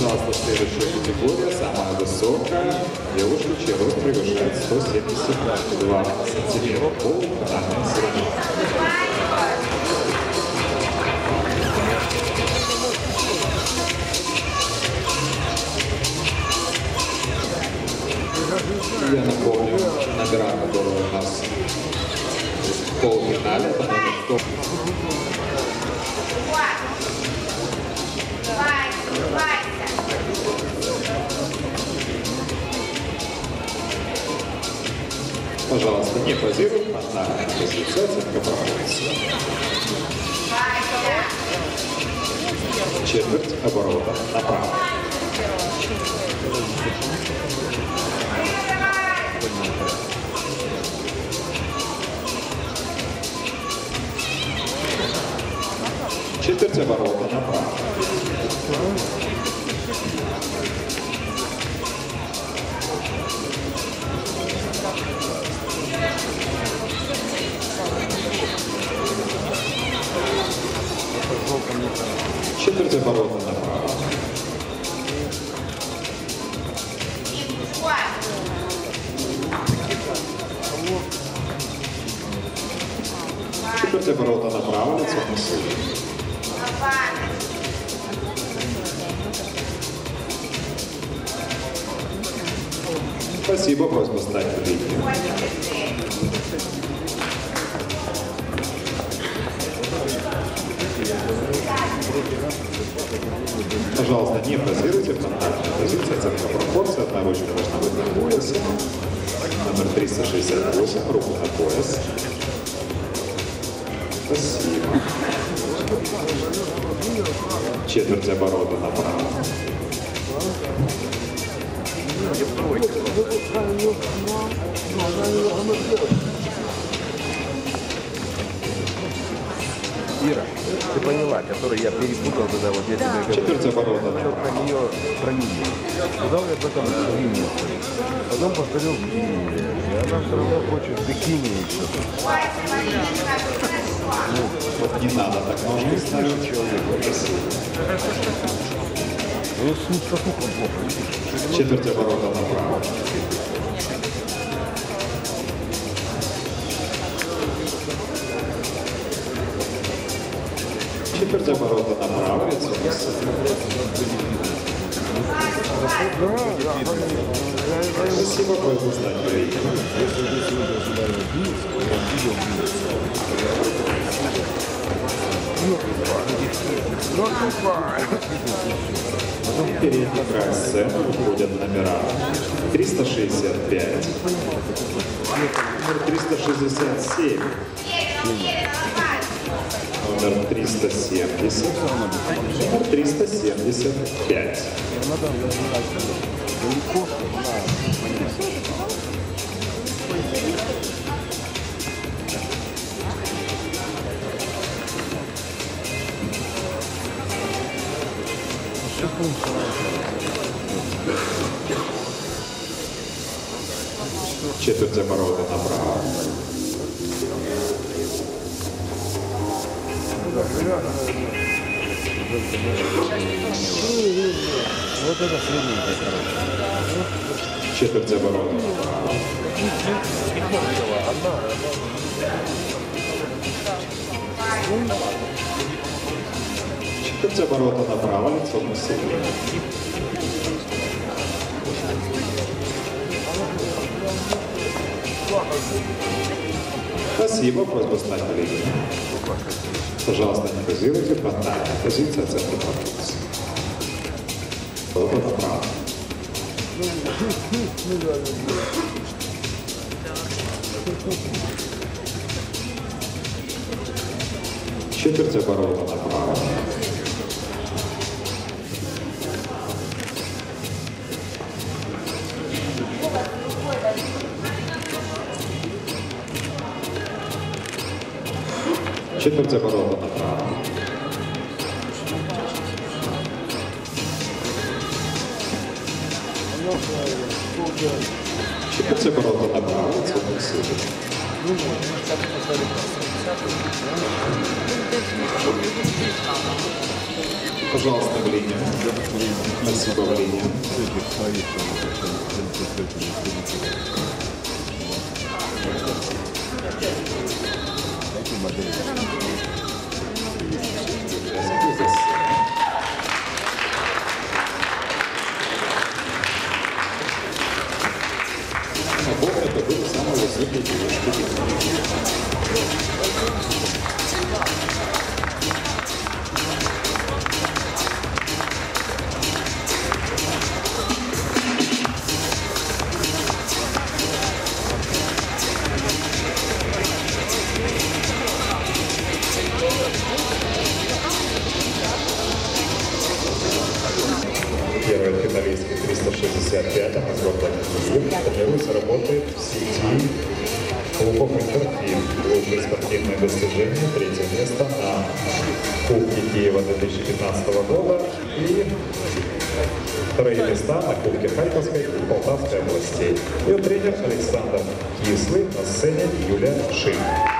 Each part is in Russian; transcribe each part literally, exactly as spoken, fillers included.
Пожалуйста, следующая категория, самая высокая. Девушка, чей рост превышает сто семьдесят два сантиметра. Полуфинальная соревнование. Я напомню номера, которые у нас в полуфинале. Это номер сто. Пожалуйста, не позируй, одна позиция, оценка проводится. Четверть оборота направо. Четверть оборота направо. Четверть оборота направо. Четверть оборота направо, лицо на суд. Спасибо, просьба стать в линию. Пожалуйста, не позируйте, фронтальная позиция, оценка пропорции, одна ручка должна быть на поясе. Номер триста шестьдесят восемь, руку на пояс. Спасибо. Четверть оборота направо. Ира, ты поняла, который я перепутал тогда, вот я тебе говорю. Четверть оборота направо. Про нее, про нее. Сказал я об этом в Риме. Потом повторил в Киеве. И она все равно хочет в бикини еще. Ну, вот не надо так ножки ставить. Ну, с сосуком плохо. Четверть оборота направо. Четверть оборота направо, лицо на суд. Спасибо, просьба стать в линию. Потом в передний край сцены выходят номера триста шестьдесят пять, номер триста шестьдесят семь, номер триста семьдесят, номер триста семьдесят пять. Четверть оборота направо. Вот это средненькая, короче. Четверть оборота направо. Четверть оборота направо, лицо на суд. Спасибо, просьба стать в линию. Пожалуйста, не позируйте, фронтальная позиция, оценка пропорции. Было направо. Четверть оборота направо. Четверть оборота направо. Четверть оборота направо, цветом сыпет. Пожалуйста, в линию. Спасибо, в линию. Это был самый высокий девушки. Первая финалистка триста шестьдесят пять, она с города Киев, тренируется, работает в сети клубов «Интерфильм». Лучшие спортивные достижения, третье место на Кубке Киева две тысячи пятнадцатого года и вторые места на Кубке Харьковской и Полтавской областей. Ее тренер Александр Кислый, на сцене Юлия Шин.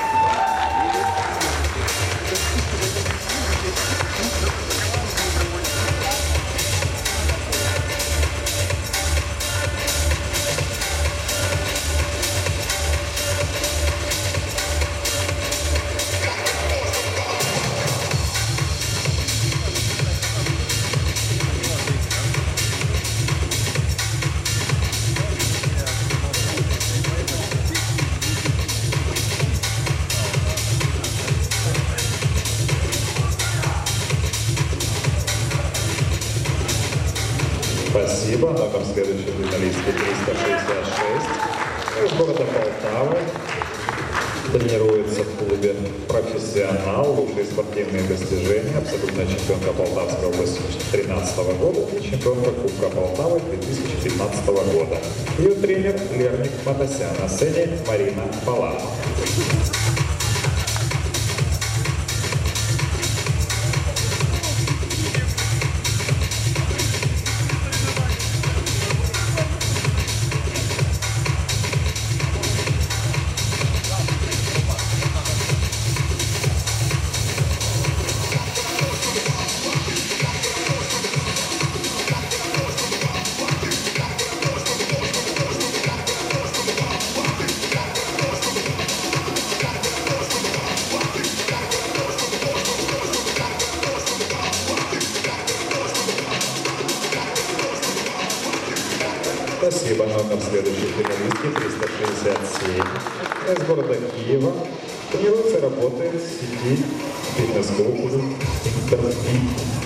Спасибо. Номер следующей финалистки триста шестьдесят шесть. Из города Полтавы. Тренируется в клубе «Профессионал». Лучшие спортивные достижения. Абсолютная чемпионка Полтавской области две тысячи тринадцатого года и чемпионка Кубка Полтавы две тысячи пятнадцатого года. Ее тренер Лерник Матасян. На сцене Марина Палат. Спасибо. Номер следующей финалистки триста шестьдесят семь. Из города Киева. Тренируется, работает в сети фитнес-клуб «Интерфильм».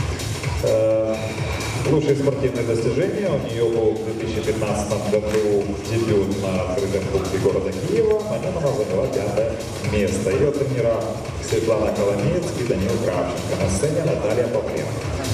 Лучшие спортивные достижения. У нее был в две тысячи пятнадцатом году дебют на открытом кубке города Киева. На нем она заняла пятое место. Ее тренера Светлана Коломеец и Данил Кравченко. На сцене Наталья Павленко.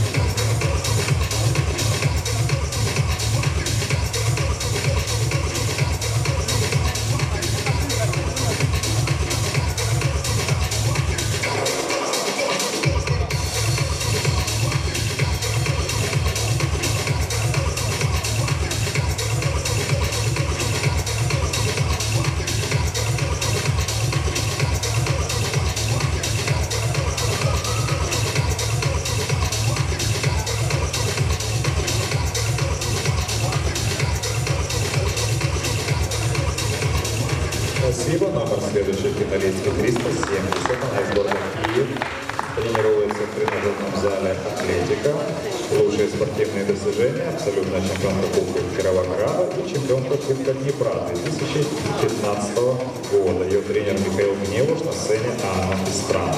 Спасибо. Номер следующей финалистки триста семьдесят. Она из города Киев. Тренируется в тренажерном зале «Атлетика». Лучшие спортивные достижения. Абсолютная чемпионка Кубка Кировограда и чемпионка Кубка Днепра две тысячи пятнадцатого года. Ее тренер Михаил Гневуш. На сцене Анна Истранова.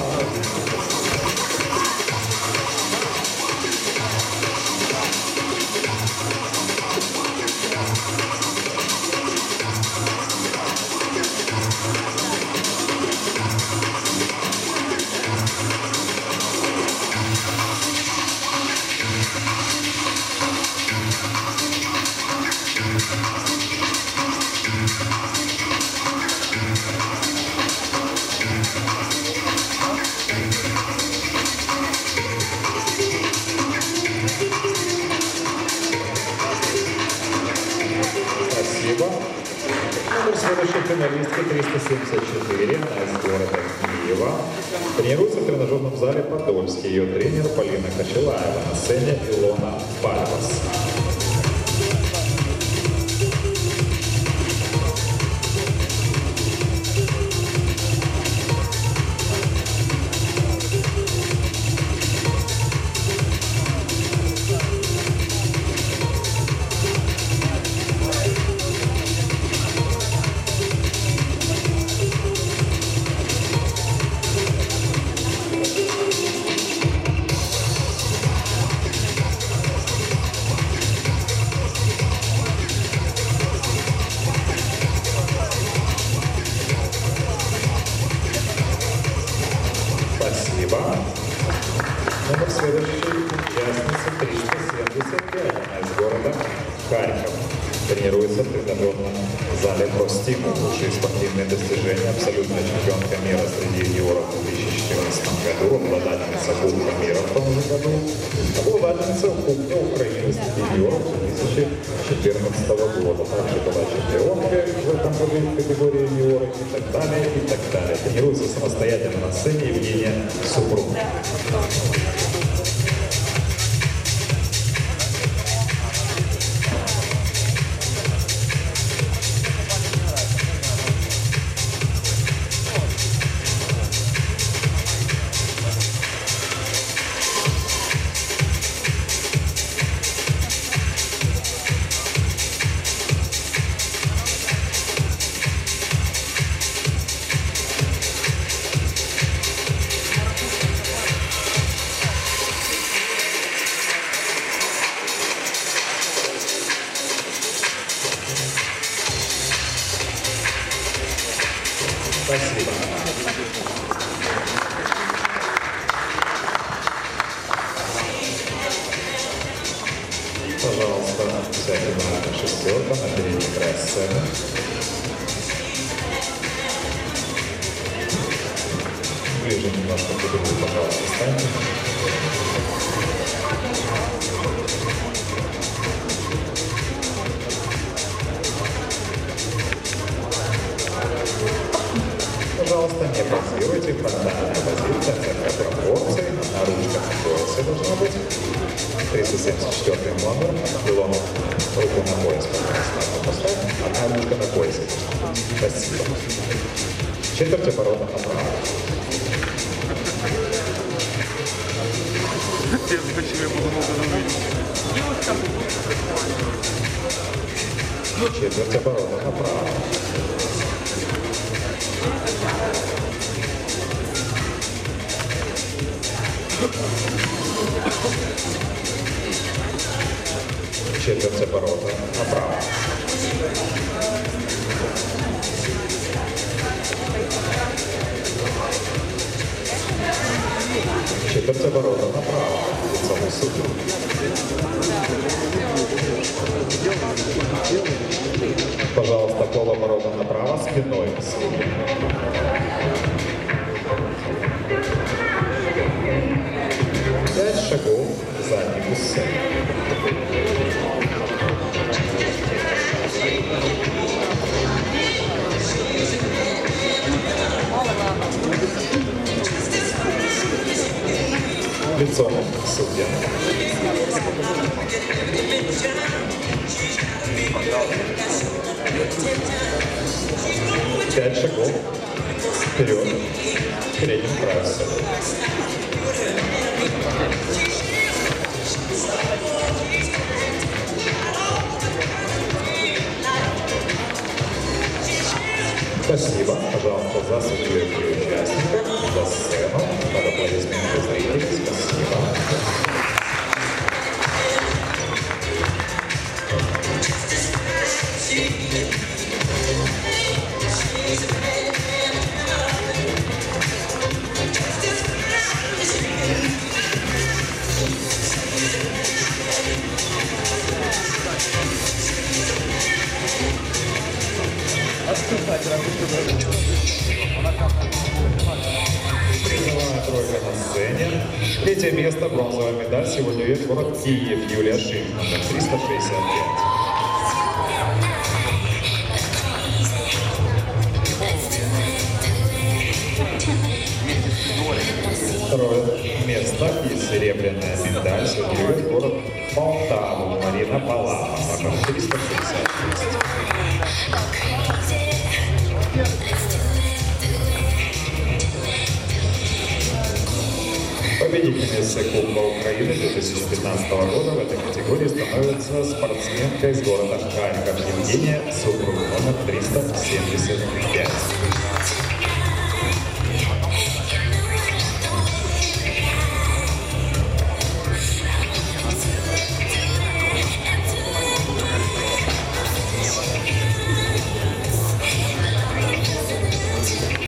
финалистки триста семьдесят четыре, она из города Киева. Тренируется в тренажерном зале Подольский. Ее тренер Полина Кочелаева. На сцене Илона Пальмас. Спасибо. Номер следующий. Участница триста семьдесят пять. Она из города Харьков. Тренируется в тренажерном зале «Простимул». Лучшие спортивные достижения. Абсолютная чемпионка мира среди юниоров в две тысячи четырнадцатом году. Обладательница Кубка мира в том же году. Обладательница Кубка Украины среди юниоров две тысячи четырнадцатого года. Также была чемпионкой в этом году в категории юниоров и так далее, и так далее. Тренируется самостоятельно на сцене Евгения Супруг. Спасибо. Пожалуйста, сядьте на шестерку, на передний край сцены. Ближе немножко к другу, пожалуйста, встаньте. Пожалуйста, не позируйте, фронтальная позиция, центр пропорций, одна ручка на поясе должна быть. триста семьдесят четвёртый номер, Илона, руку на пояс, пожалуйста, поставь, одна ручка на поясе. Спасибо. Четверть оборота направо. Четверть оборота направо. Четверть оборота направо. Четверть оборота направо. Лицом и судью. Пожалуйста, полоборота направо, спиной к судье. Пять шагов задним усы. Лицом к судьям. Пять шагов вперед, к переднему краю сцены. Спасибо. Пожалуйста, за судьей и участников, за сцену, под аплодисменты зрителей. Спасибо. Призовая тройка на сцене. Третье место, бронзовая медаль. Сегодня уедет город Киев. Юлия Шим, номер триста шестьдесят пять. второе место и серебряная медаль выигрывает город Полтаву Марина Палама, номер триста шестьдесят шесть. Победительницей Кубка Украины две тысячи пятнадцатого года в этой категории становится спортсменка из города Харьков Евгения Супруг, номер триста семьдесят пять.